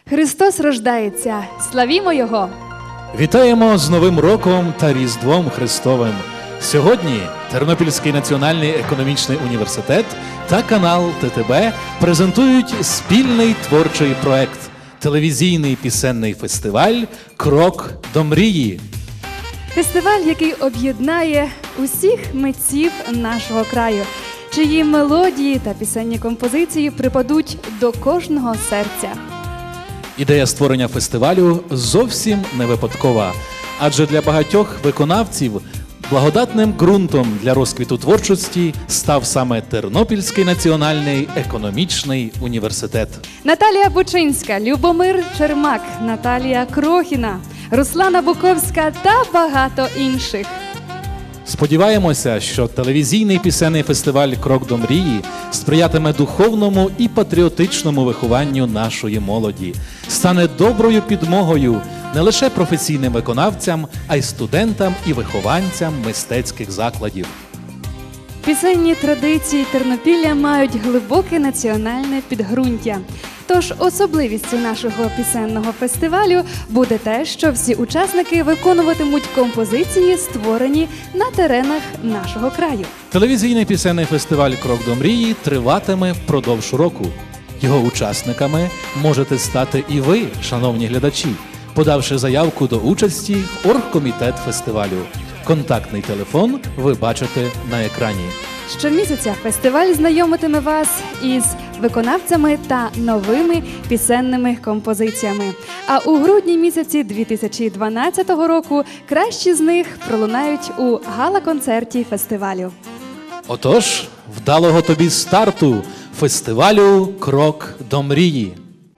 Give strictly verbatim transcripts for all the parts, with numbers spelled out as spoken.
Христос рождається! Славімо Його! Вітаємо з Новим роком та Різдвом Христовим! Сьогодні Тернопільський національний економічний університет та канал Те Те Бе презентують спільний творчий проект – телевізійний пісенний фестиваль «Крок до мрії». Фестиваль, який об'єднає усіх митців нашого краю, чиї мелодії та пісенні композиції припадуть до кожного серця. Ідея створення фестивалю зовсім не випадкова, адже для багатьох виконавців благодатним ґрунтом для розквіту творчості став саме Тернопільський національний економічний університет. Наталія Бучинська, Любомир Чермак, Наталія Крохіна, Руслана Буковська та багато інших. Сподіваємося, що телевізійний пісенний фестиваль «Крок до мрії» сприятиме духовному і патріотичному вихованню нашої молоді, стане доброю підмогою не лише професійним виконавцям, а й студентам і вихованцям мистецьких закладів. Пісенні традиції Тернопілля мають глибоке національне підґрунтя. Тож особливістю нашого пісенного фестивалю буде те, що всі учасники виконуватимуть композиції, створені на теренах нашого краю. Телевізійний пісенний фестиваль «Крок до мрії» триватиме впродовж року. Його учасниками можете стати і ви, шановні глядачі, подавши заявку до участі в оргкомітет фестивалю. Контактний телефон ви бачите на екрані. Щомісяця фестиваль знайомитиме вас із виконавцями та новими пісенними композиціями. А у грудні місяці дві тисячі дванадцятого року кращі з них пролунають у гала-концерті фестивалю. Отож, вдалого тобі старту фестивалю «Крок до мрії».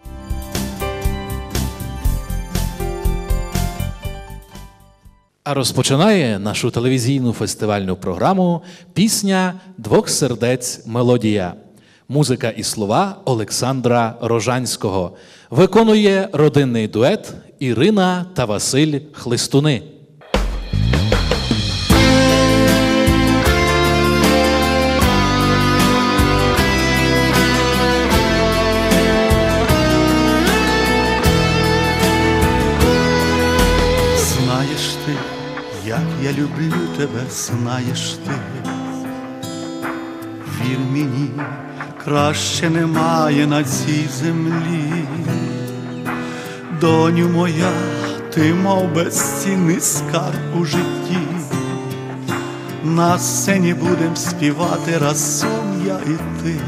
А розпочинає нашу телевізійну фестивальну програму пісня «Двох сердець мелодія». Музика і слова Олександра Рожанського. Виконує родинний дует Ірина та Василь Хлистуни. Знаєш ти, як я люблю тебе, знаєш ти, вір мені, краще немає на цій землі. Доню моя, ти мов безцінний скарб у житті. На сцені будем співати разом я і ти.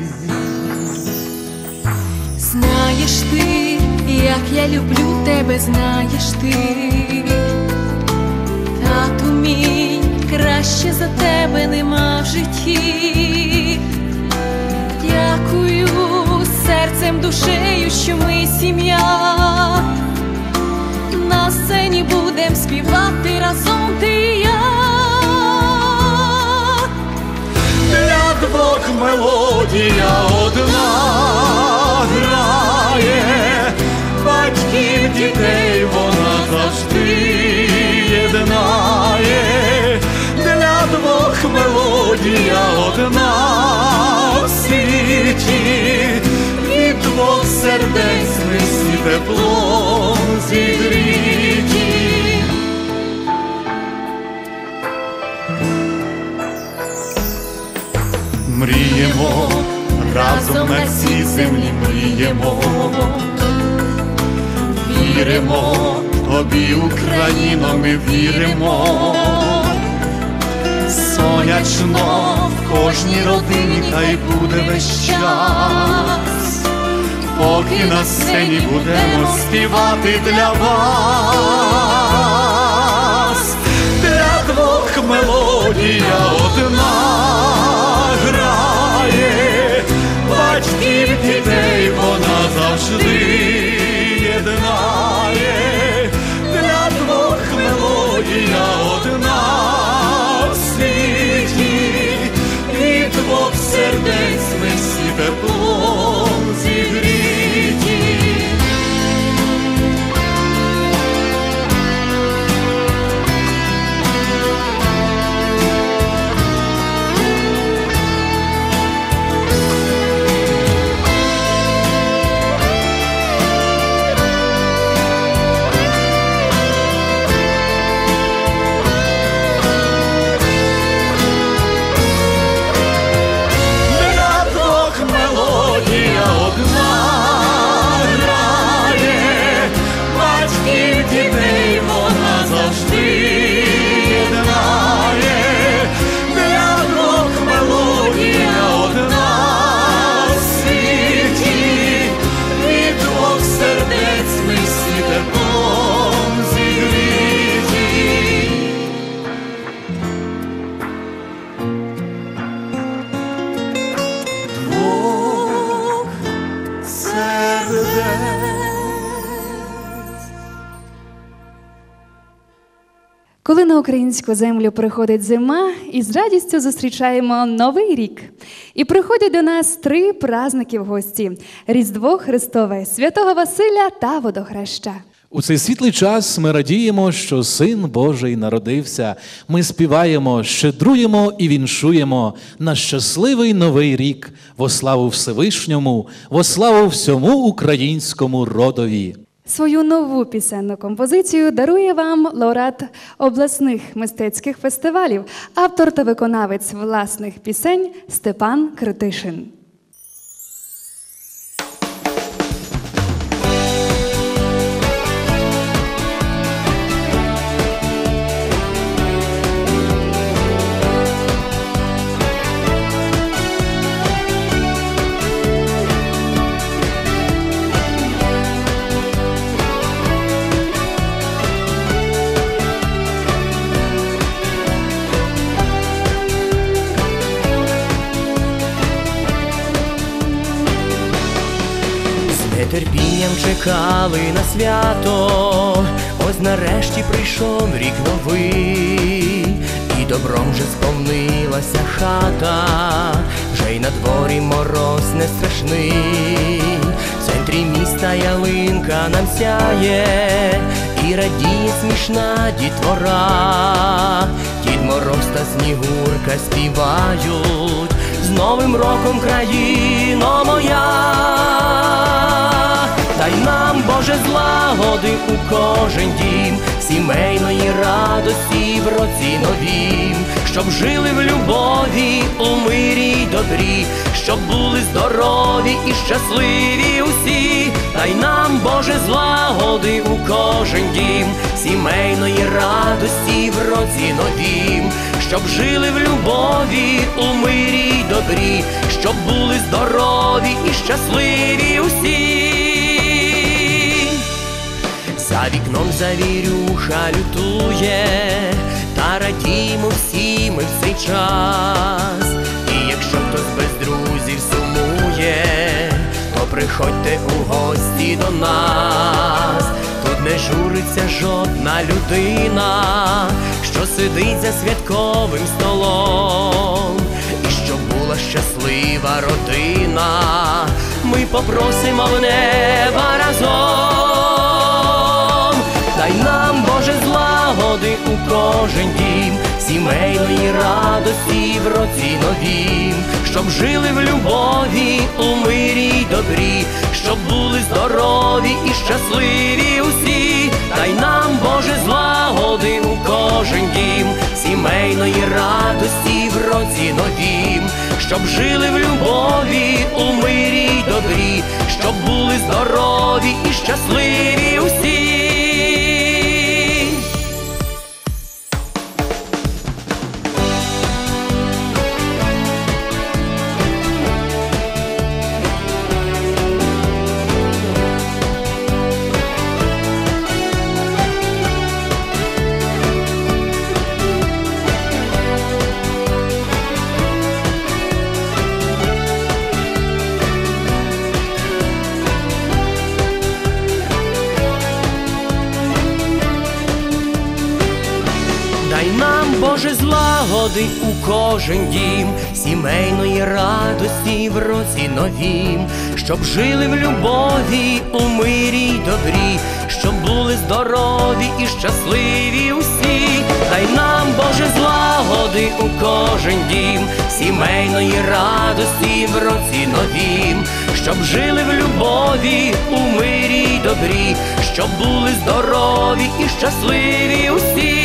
Знаєш ти, як я люблю тебе, знаєш ти, тату мій, краще за тебе нема в житті. Дякую серцем, душею, що ми сім'я. На сцені будем співати разом ти і я. Для двох мелодія одна грає, батьків, дітей вона завжди єднає. Для двох мелодія одна в світі, від двох сердець ми всі теплом зігріті. Мріємо разом на цій землі, мріємо, віримо тобі, Україно, ми віримо. Сонячно в кожній родині хай буде весь час, поки на сцені будемо співати для вас. Для двох мелодія одна грає, батьків, дітей вона завжди єднає. Для двох мелодія одна в світі, від двох сердець ми всі теплом зігріті. коли на українську землю приходить зима, і з радістю зустрічаємо Новий рік. І приходять до нас три праздники в гості – Різдво Христове, Святого Василя та Водохреща. У цей світлий час ми радіємо, що Син Божий народився. Ми співаємо, щедруємо і віншуємо на щасливий Новий рік во славу Всевишньому, во славу всьому українському родові. Свою нову пісенну композицію дарує вам лауреат обласних мистецьких фестивалів, автор та виконавець власних пісень Степан Критишин. Нетерпінням чекали на свято, ось нарешті прийшов рік новий, і добром вже сповнилася хата, вже й на дворі мороз не страшний. В центрі міста ялинка нам сяє, і радіє смішна дітвора. Дід Мороз та Снігурка співають: з Новим роком, країно моя! Дай нам, Боже, злагоди у кожен дім, сімейної радості в році новім, щоб жили в любові, у мирі й добрі, щоб були здорові і щасливі усі. Дай нам, Боже, злагоди у кожен дім, сімейної радості в році новім, щоб жили в любові, у мирі й добрі, щоб були здорові і щасливі усі. За вікном завірюха лютує, та радіємо всі ми в цей час. І якщо хтось без друзів сумує, то приходьте у гості до нас. Тут не журиться жодна людина, що сидить за святковим столом. І щоб була щаслива родина, ми попросимо в неба разом. Дай нам, Боже, злагоди у кожен дім, сімейної радості в році новім, щоб жили в любові, у мирі й добрі, щоб були здорові і щасливі усі. Дай нам, Боже, злагоди у кожен дім, сімейної радості в році новім, щоб жили в любові, у мирі й добрі, щоб були здорові і щасливі усі. Боже, злагоди у кожен дім, сімейної радості в році новім, щоб жили в любові, у мирі й добрі, щоб були здорові і щасливі усі. Дай нам, Боже, злагоди у кожен дім, сімейної радості в році новім, щоб жили в любові, у мирі й добрі, щоб були здорові і щасливі усі.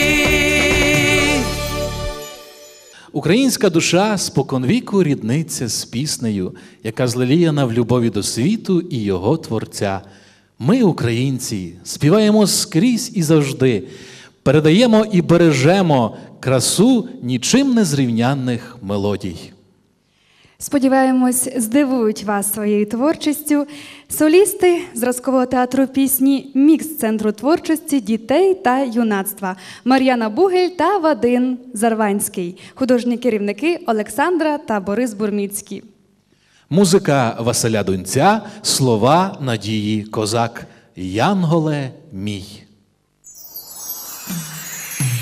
Українська душа споконвіку рідниться з піснею, яка злеліяна в любові до світу і його Творця. Ми, українці, співаємо скрізь і завжди, передаємо і бережемо красу нічим не зрівнянних мелодій. Сподіваємось, здивують вас своєю творчістю солісти зразкового театру пісні «Мікс Центру творчості дітей та юнацтва» Мар'яна Бугель та Вадим Зарванський, художні керівники Олександра та Борис Бурміцький. Музика Василя Дунця, слова Надії Козак. «Янголе мій».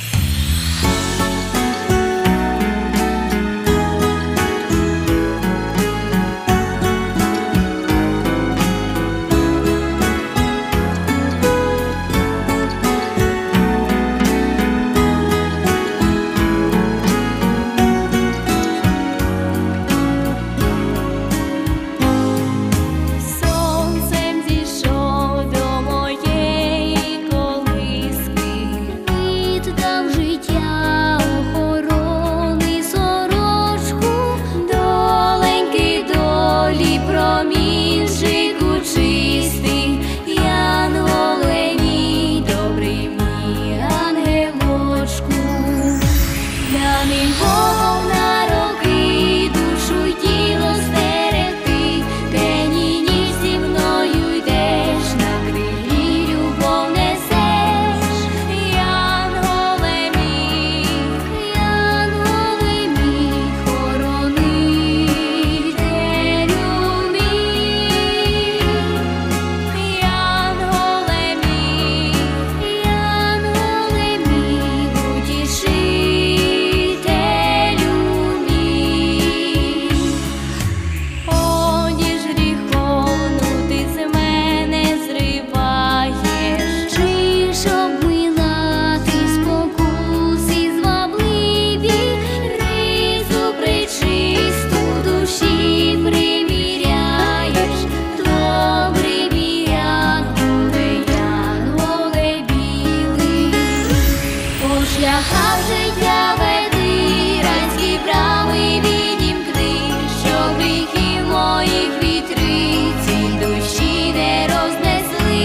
шляхах життя веди, райські брами відімкни, щоб гріхів моїх вітриці душі не рознесли.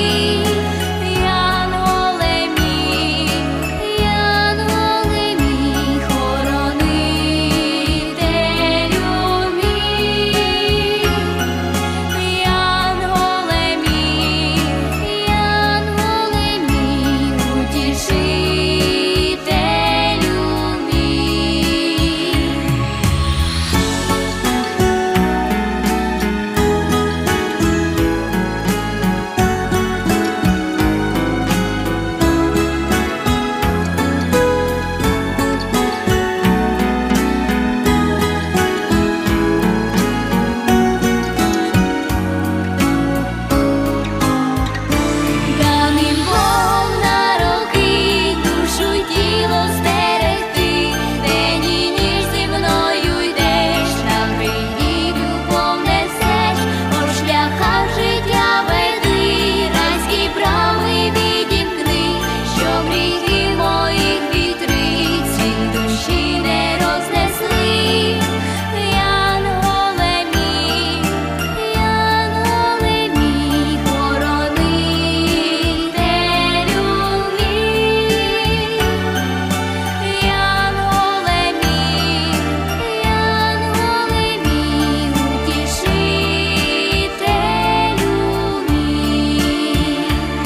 Янголе мій, янголе мій, хоронителю мій. Янголе мій, янголе мій, утішителю мій. Дам їм Бог на роки, душу й тіло стерегти, день і ніч зі мною йдеш, на гріхів любов несеш, по шляхах життя веди, райські брами відімкни, щоб гріхи моїх вітриці душі не рознесли. Янголе мій, янголе мій, хоронителю мій. Янголе мій, янголе мій, утішителю мій.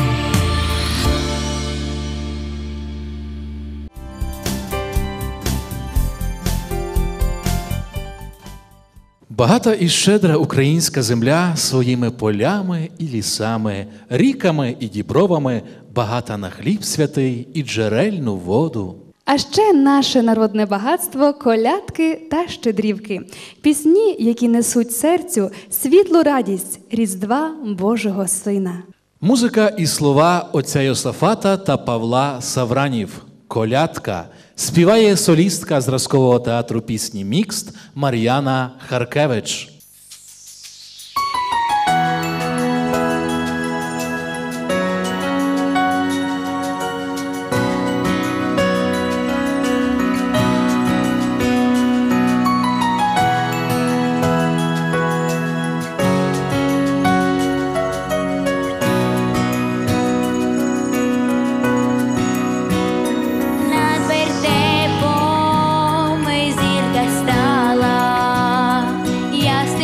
Багата і щедра українська земля своїми полями і лісами, ріками і дібровами, багата на хліб святий і джерельну воду. А ще наше народне багатство – колядки та щедрівки. Пісні, які несуть серцю світлу радість Різдва Божого Сина. Музика і слова отця Йосафата та Павла Савранів. Колядка. Співає солістка зразкового театру пісні «Мікст» Мар'яна Харкевич. Над вертепом зірка стала, ясна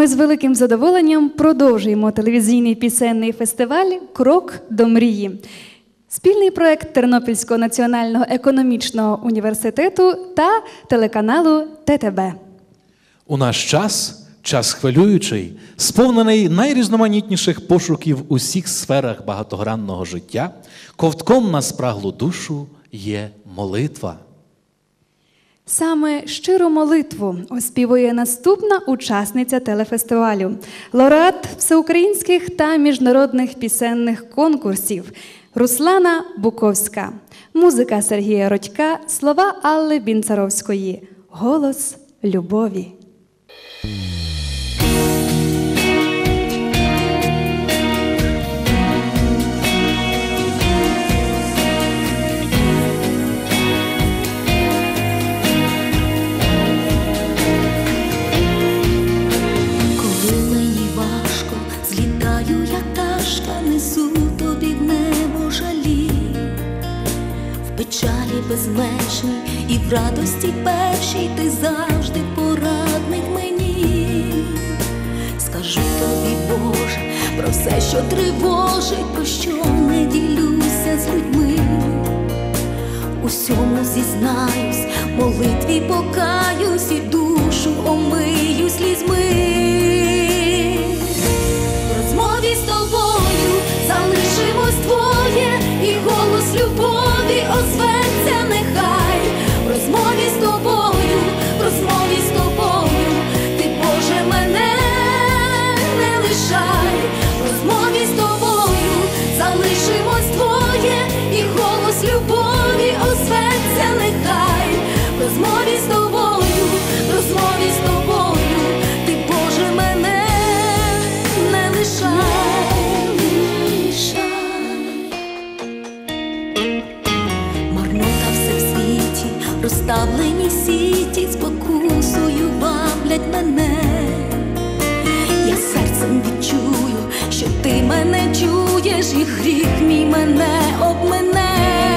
ми з великим задоволенням продовжуємо телевізійний пісенний фестиваль «Крок до мрії». Спільний проект Тернопільського національного економічного університету та телеканалу Т Т Б. У наш час, час хвилюючий, сповнений найрізноманітніших пошуків у всіх сферах багатогранного життя, ковтком на спраглу душу є молитва. Саме щиру молитву оспівує наступна учасниця телефестивалю, лауреат всеукраїнських та міжнародних пісенних конкурсів Руслана Буковська. Музика Сергія Родька, слова Алли Бінцаровської. Голос любові. Безмежний і в радості першій ти завжди порадник мені. Скажу тобі, Боже, про все, що тривожить, про що не ділюся з людьми. Усьому зізнаюсь, молитві покаюсь і душу омию слізьми. В розмові з тобою залишимось двоє, і голос любові озветься нехай. В розмові з тобою, в розмові з тобою, ти, Боже, мене не лишай. В розмові з тобою залишимось двоє, і голос любові озветься нехай. В розмові з тобою, в розмові з тобою, ти, Боже, мене не лишай. Розставлені сіті спокусою ваблять мене. Я серцем відчую, що ти мене чуєш, і гріх мій мене обмене.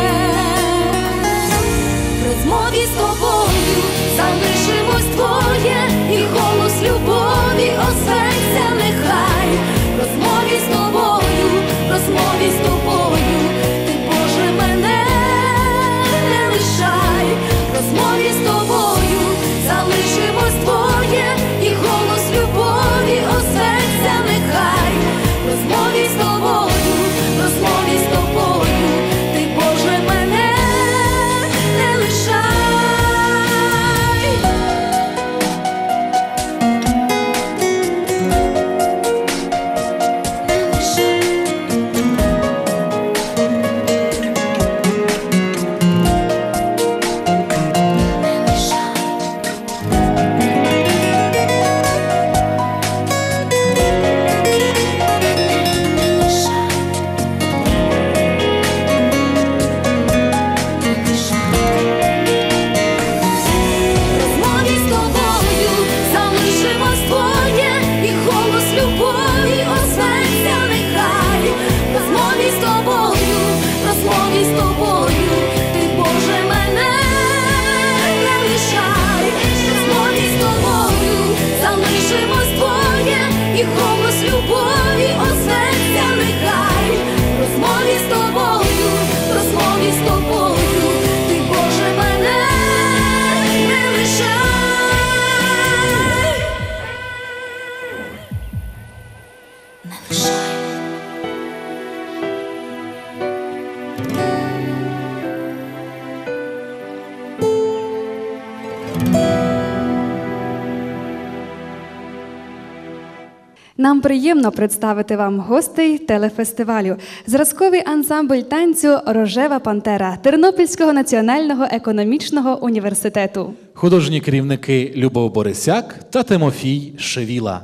В розмові з тобою залишимось двоє, і голос любові озветься нехай. В розмові з тобою, в розмові з тобою, ти, Боже, мене не лишай. В розмові з тобою залишимось двоє, і голос любові озветься нехай. В розмові з тобою, в розмові з тобою, ти, Боже, мене не лишай. Нам приємно представити вам гостей телефестивалю. Зразковий ансамбль танцю «Рожева пантера» Тернопільського національного економічного університету. Художні керівники Любов Борисяк та Тимофій Шевіла.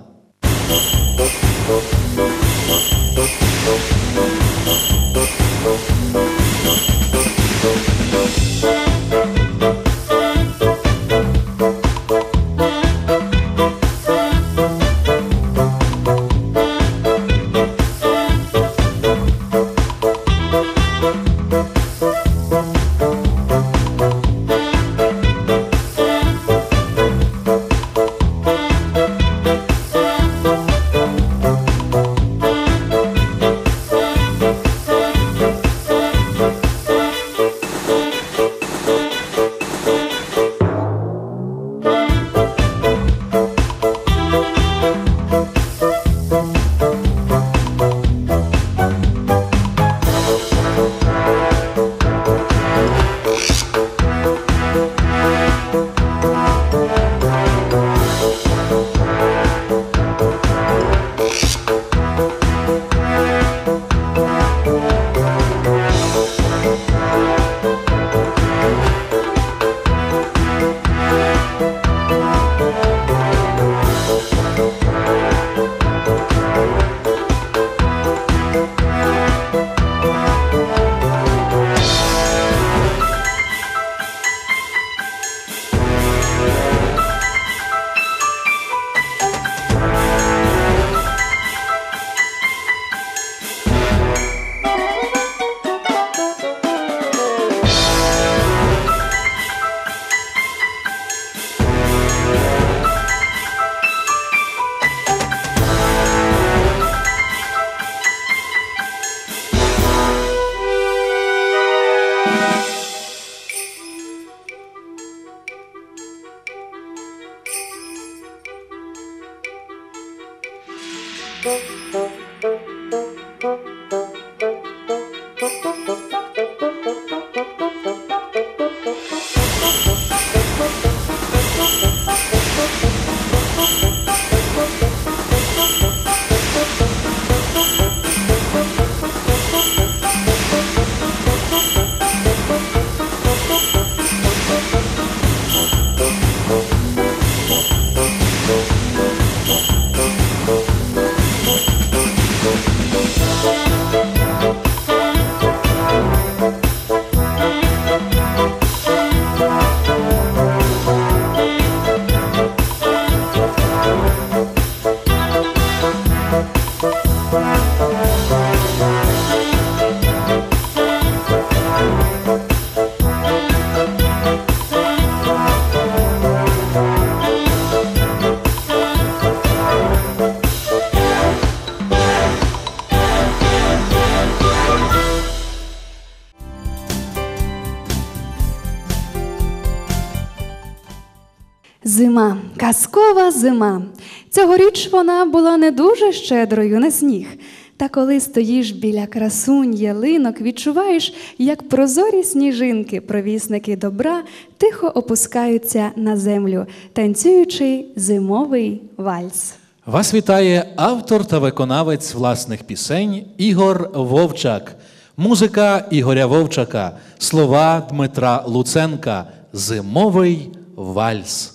Зима, казкова зима. Цьогоріч вона була не дуже щедрою на сніг. Та коли стоїш біля красунь ялинок, відчуваєш, як прозорі сніжинки, провісники добра, тихо опускаються на землю, танцюючи зимовий вальс. Вас вітає автор та виконавець власних пісень Ігор Вовчак. Музика Ігоря Вовчака, слова Дмитра Луценка. Зимовий вальс.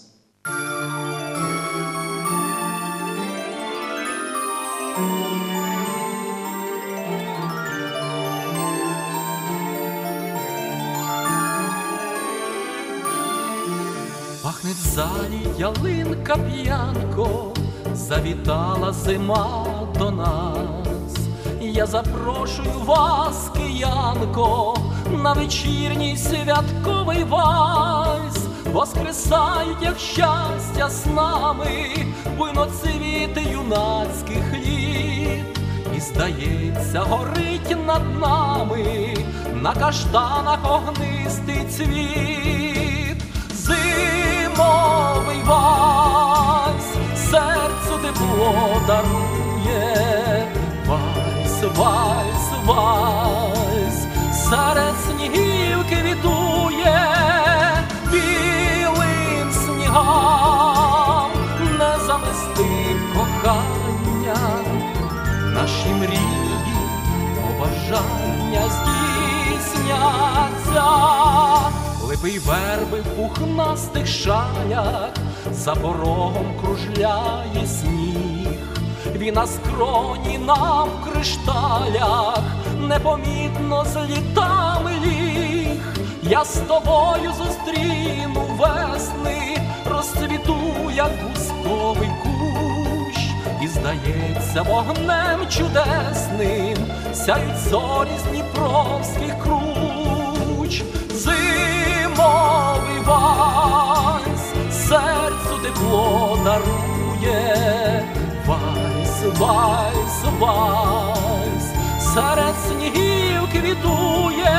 Пахне в залі ялинка п'янко, завітала зима до нас. Я запрошую вас, киянко, на вечірній святковий вальс. Воскресають, як щастя з нами, буйноцвіти юнацьких літ. І, здається, горить над нами на каштанах огнистий цвіт. Зимовий вальс серцю тепло дарує. Вальс, вальс, вальс серед снігів квітує. Білим снігам не замести кохання. Наші мрії, побажання здійсняться. Липи й верби в пухнастих шалях, за порогом кружляє сніг. Він на скроні нам в кришталях непомітно злітами ліг. Я з тобою зустріну весни, розцвіту, як бузковий кущ. І, здається, вогнем чудесним сяють зорі з дніпровських круч. Зимовий вальс серцю тепло дарує. Вальс, вальс, вальс серед снігів квітує.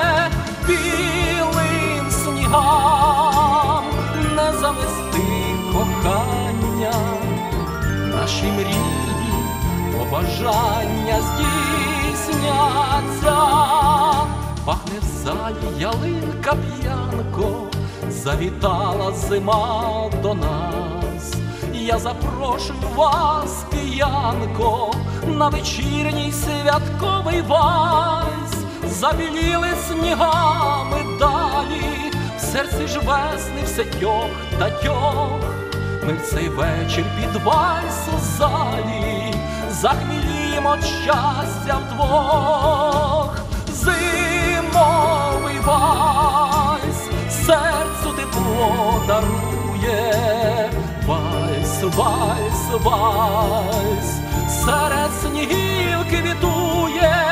Білим снігам не замести кохання. Наші мрії, побажання здійсняться. Пахне в залі ялинка п'янко, завітала зима до нас. Я запрошую вас, киянко, на вечірній святковий вальс. Забіліли снігами далі, в серці ж весни все тьох та тьох. Ми в цей вечір під вальс у залі захмілімо від щастя вдвох. Зимовий вальс серцю тепло дарує. Вальс, вальс, вальс серед снігів квітує.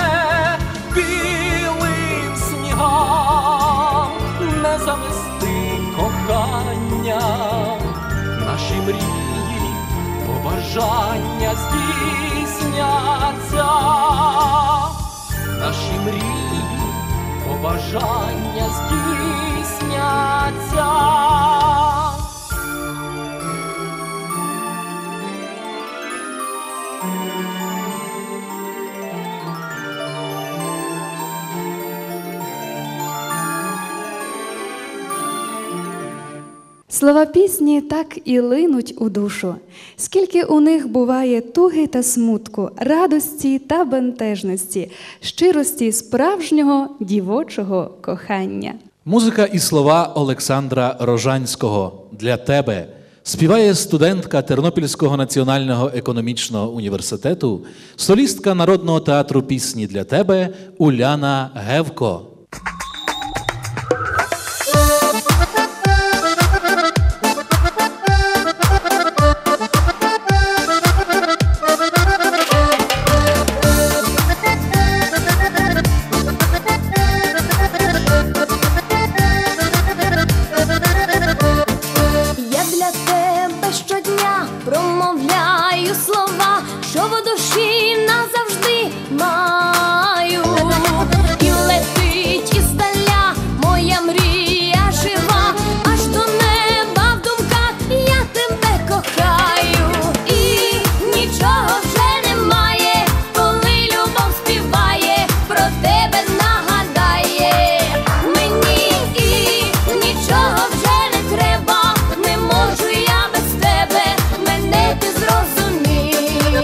Білим снігам не замести кохання. Наші мрії, побажання здійсняться. Наші мрії, побажання здійсняться. Слова пісні так і линуть у душу. Скільки у них буває туги та смутку, радості та бентежності, щирості справжнього дівочого кохання. Музика і слова Олександра Рожанського «Для тебе» співає студентка Тернопільського національного економічного університету, солістка Народного театру пісні «Для тебе» Уляна Гевко. Промовляю слова, що в душі назавжди маю. І летить іздаля моя мрія жива, аж до неба в думках я тебе кохаю. І нічого вже немає, коли любов співає, про тебе нагадає мені. І нічого вже не треба, не можу я без тебе, мене ти зрозумій.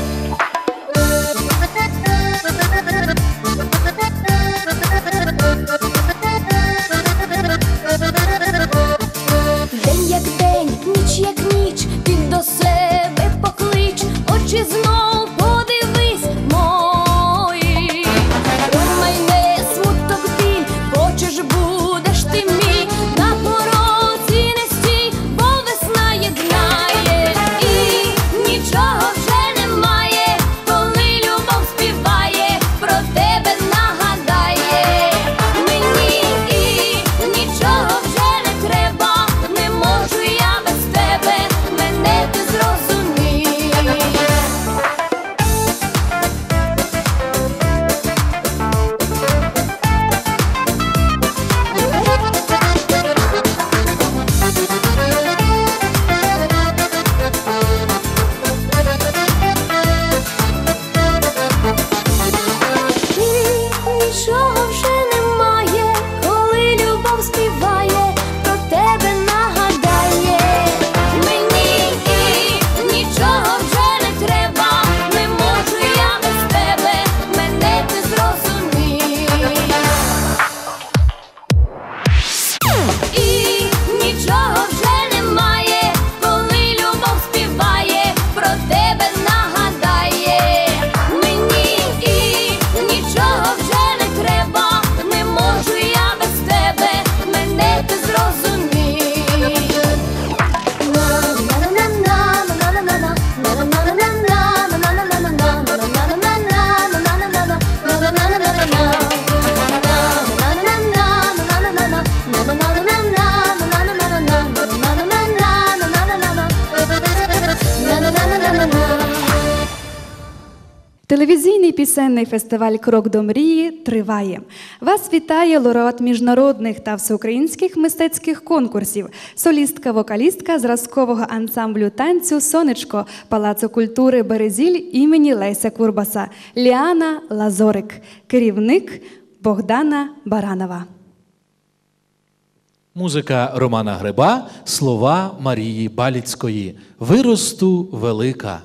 День як день, ніч як ніч, ти до себе поклич, очі знов подивись мої. Промайне смуток біль, хочеш будеш ти мій, на порозі не стій, бо весна єднає. І нічого вже немає, коли любов співає, про тебе нагадає мені. І нічого вже не треба, не можу я без тебе, мене ти зрозумій. Нічого вже немає, коли любов співає, про тебе нагадає мені. І нічого вже не треба, не можу я без тебе, мене ти зрозумій. І нічого вже немає, коли любов співає, про тебе нагадає мені. І нічого вже не треба, не можу я без тебе, мене ти зрозумій. Телевізійний пісенний фестиваль «Крок до мрії» триває. Вас вітає лауреат міжнародних та всеукраїнських мистецьких конкурсів, солістка-вокалістка зразкового ансамблю танцю «Сонечко» Палацу культури «Березіль» імені Леся Курбаса Ліана Лазорик, керівник Богдана Баранова. Музика Романа Гриба, слова Марії Баліцької «Виросту велика».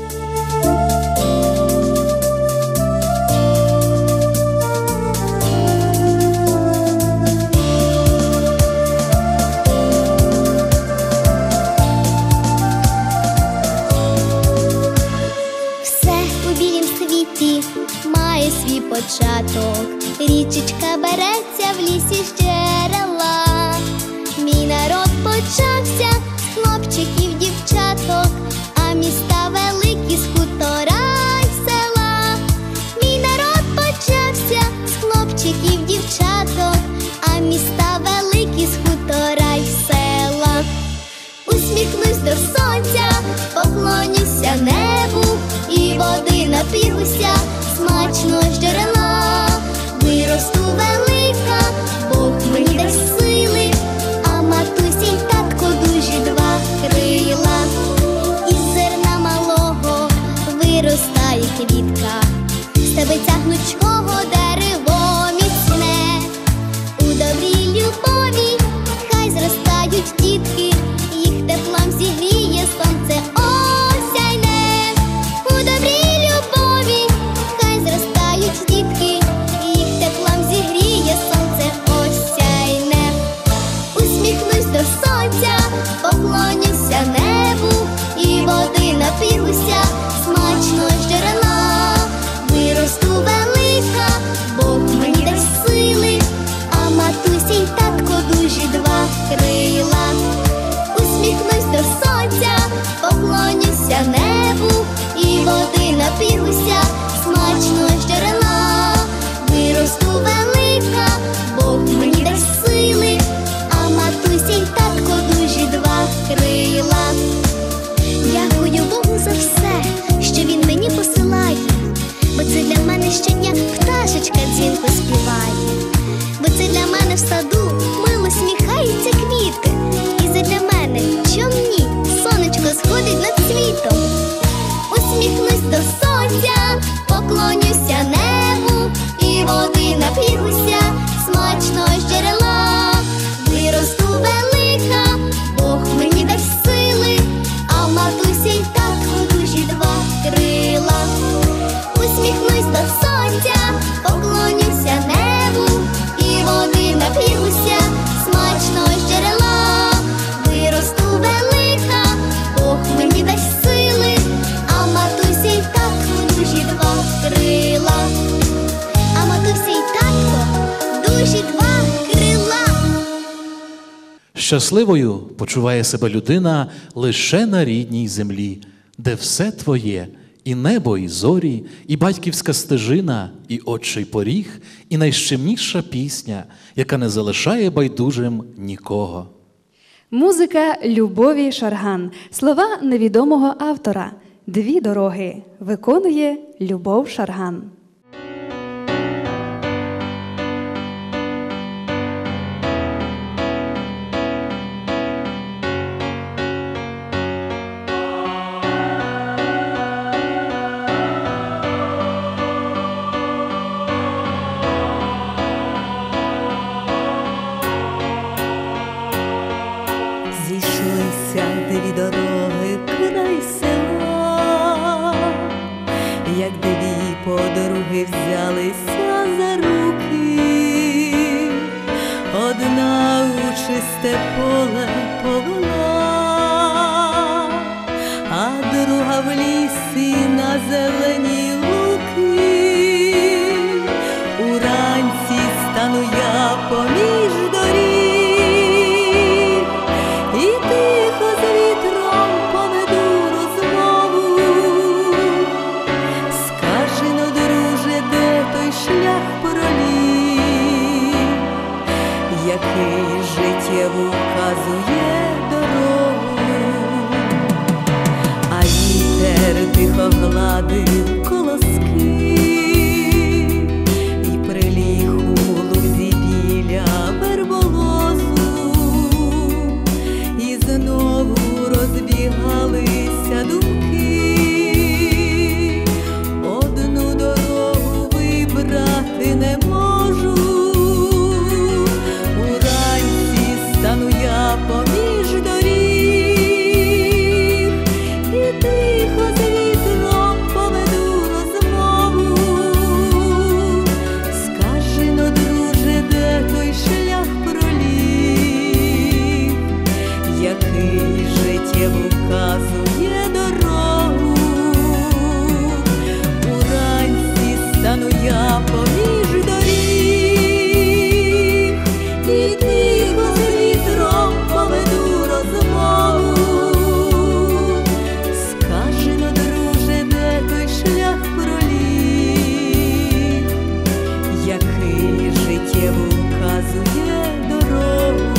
Все у білім світі має свій початок. Річечка береться в лісі з джерела. Мій народ почався з хлопчиків, дівчаток, а міста великі з хутора й села. Мій народ почався з хлопчиків, дівчаток, а міста великі з хутора й села. Усміхнусь до сонця, поклонюся небу, і води нап'юся смачно з джерела. Виросту велика, Бог мені дасть сили, а матусі й татко дуже мене щодня пташечка дзвінко співає, бо це для мене в саду мило сміхаються квітки. І задля мене, чом ні, сонечко сходить над світом. Усміхнусь до сонця, поклонюся небу, і води нап'юся смачно з джерела. Виросту велика, Бог мені дасть сили, а в матусі й татку душі два крила. Усміхнусь до сонця, поклонюся небу, і води нап'юся смачно з джерела. Виросту велика, Бог мені дасть сили, а в матусі й татку душі два крила. А матусі й татко душі два крила. Щасливою почуває себе людина лише на рідній землі, де все твоє – і небо, і зорі, і батьківська стежина, і отчий поріг, і найщемніша пісня, яка не залишає байдужим нікого. Музика Любові Шарган. Слова невідомого автора. «Дві дороги» виконує Любов Шарган. Зійшлися дві дороги край села, як дві подруги взялися за руки. Одна у чисте поле повела, а друга в лісі на зелені луки. Уранці стану я поміж доріг, і тихо з вітром поведу розмову. Скажи, но, друже, де той шлях проліг, який життєву вказує дорогу. А вітер тихо гладив колоски і приліг у лузі біля верболозу. І знову розбігалися думки, одну дорогу вибрати не можу. Уранці стану я поміж доріг, і тихо з вітром поведу розмову. Скажи, но, друже, де той шлях проліг, який життєву вказує дорогу. Уранці стану я поміж доріг, і тихо з вітром поведу розмову. Скажи, но, друже, де той шлях проліг, який життєву вказує дорогу.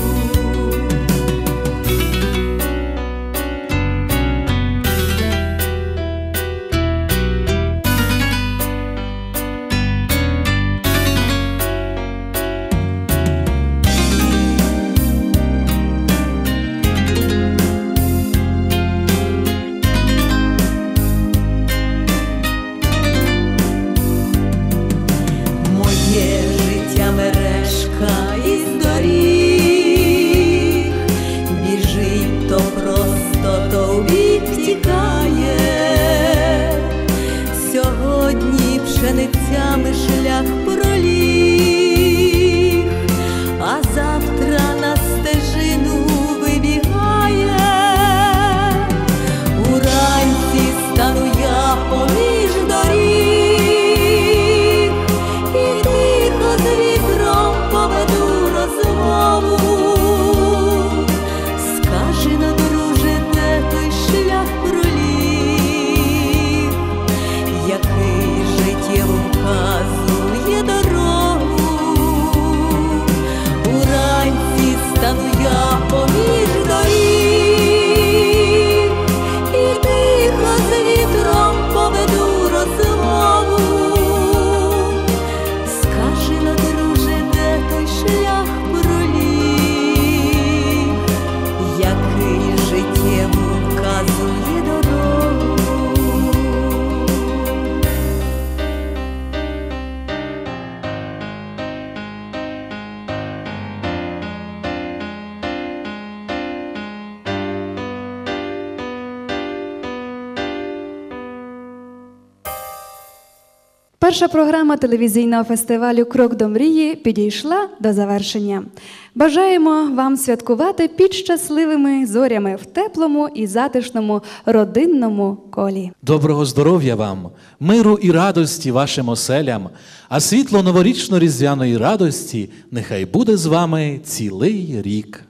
Моє життя мережка із доріг, біжить то просто, то вбік тікає. Сьогодні пшеницями шлях проліг, а завтра на стежину вибігає. Уранці стану я поміж доріг, і тихо з вітром поведу розмову. Скажи, но, друже, де той шлях проліг, який життєву вказує дорогу. Уранці стану я Перша програма телевізійного фестивалю «Крок до мрії» підійшла до завершення. Бажаємо вам святкувати під щасливими зорями в теплому і затишному родинному колі. Доброго здоров'я вам, миру і радості вашим оселям, а світло новорічно-різдвяної радості нехай буде з вами цілий рік.